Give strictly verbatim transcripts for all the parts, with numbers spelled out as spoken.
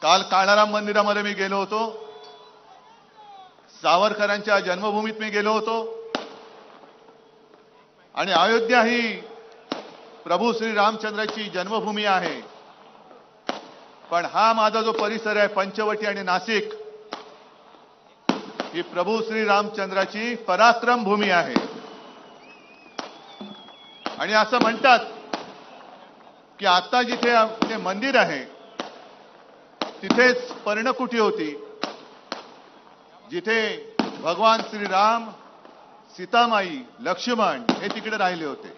काल काळाराम मंदिरामध्ये मी गेलो होतो, सावरकरांच्या जन्मभूमीत मी गेलो होतो आणि अयोध्या ही प्रभू श्री रामचंद्राची जन्मभूमी आहे. पण हा माझा जो परिसर आहे पंचवटी आणि नाशिक ही प्रभू श्री रामचंद्राची पराक्रम भूमी आहे. आणि असं म्हणतात की आता जिथे ते मंदिर आहे तिथेच पर्णकुटी होती, जिथे भगवान श्रीराम, सीतामाई, लक्ष्मण हे तिकडे राहिले होते.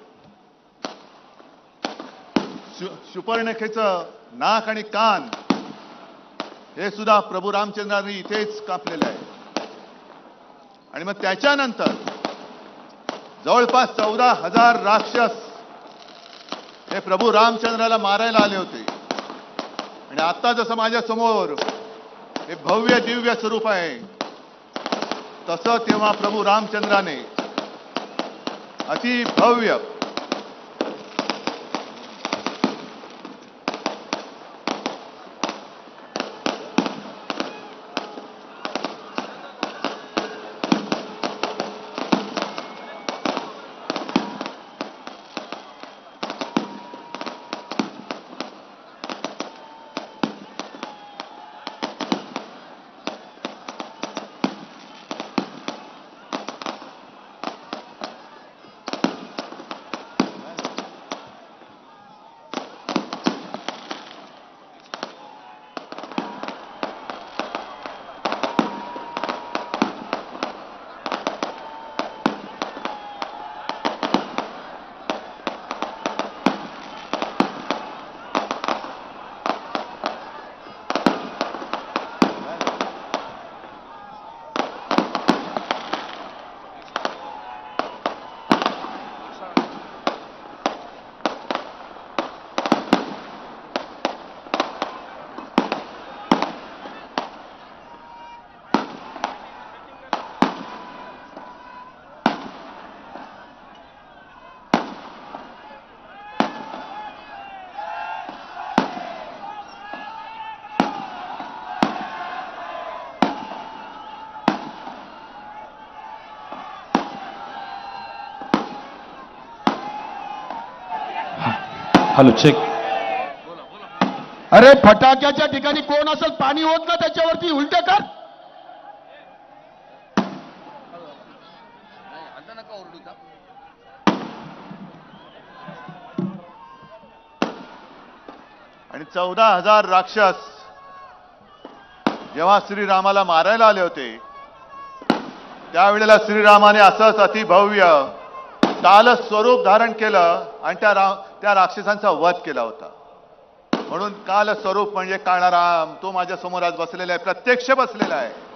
सुपर्णखेचं नाक आणि कान हे सुद्धा प्रभू रामचंद्रांनी इथेच कापलेलं आहे. आणि मग त्याच्यानंतर जवळपास चौदा हजार राक्षस हे प्रभू रामचंद्राला मारायला आले होते. आणि आता जसं माझ्या समोर हे भव्य दिव्य स्वरूप आहे तसं तेव्हा प्रभू रामचंद्राने अति भव्य हॅलो चेक. अरे फटाक्याच्या ठिकाणी कोण असेल पाणी होत ना त्याच्यावरती उलट कर. आणि चौदा हजार राक्षस जेव्हा श्रीरामाला मारायला आले होते त्यावेळेला श्रीरामाने असंच अतिभव्य काल स्वरूप धारण केलं आणि त्या रा त्या राक्षसांचा वध केला होता. म्हणून काल स्वरूप म्हणजे काळाराम तो माझ्या समोर आज बसलेला आहे, प्रत्यक्ष बसलेला आहे.